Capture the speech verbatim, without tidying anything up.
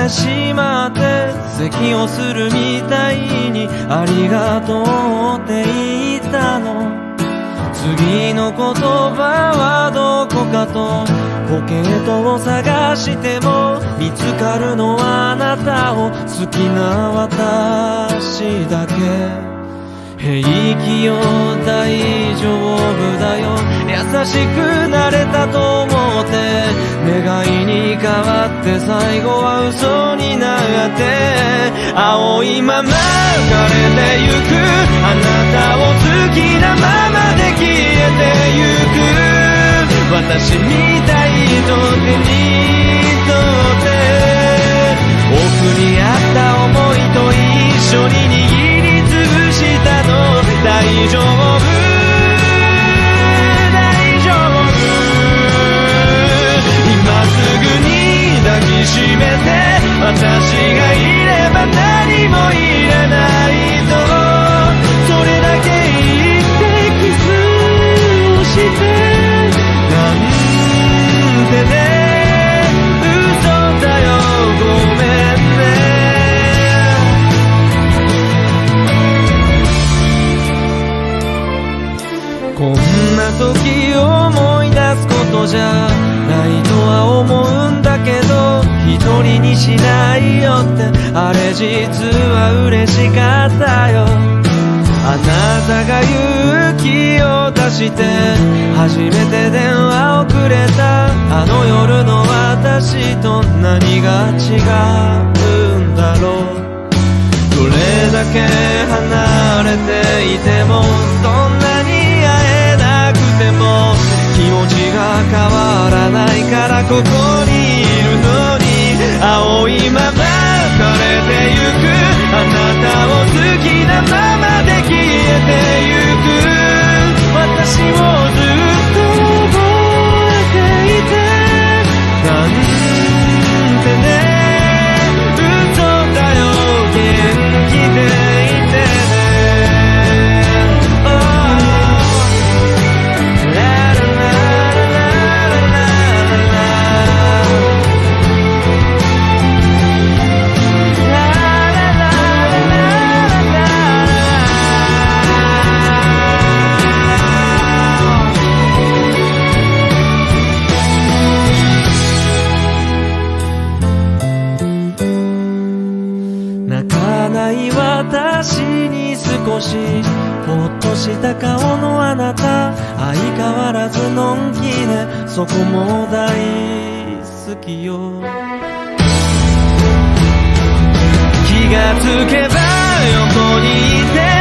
てしまって咳をするみたいにありがとうって言ったの。次の言葉はどこかとポケットを探しても見つかるのはあなたを好きな私だけ。平気よ大丈夫だよ優しくなれたと思って願いに変わって最後は嘘になって青いまま枯れてゆくあなたを好きなままで消えてゆく私みたい人手にとって奥にあった想いと一緒に握りつぶしたの大丈夫大丈夫今すぐに抱きしめて私がいれば何もいらないとそれだけ言ってキスをしてなんてね嘘だよごめんねこんな時思い出すことじゃないとは思うんだけど一人にしないよってあれ実は嬉しかったよ。あなたが勇気を出して初めて電話をくれたあの夜の私と何が違うんだろう。どれだけ離れていてもどんなに会えなくても気持ちが変わらないからここにいるのに青いまま枯れてゆくあなたを好きなままで消えてゆく私をずっと覚えていてなんてね嘘だよ元気でいてね私に少しほっとした顔のあなた相変わらずのんきでそこも大好きよ。気がつけば横にいて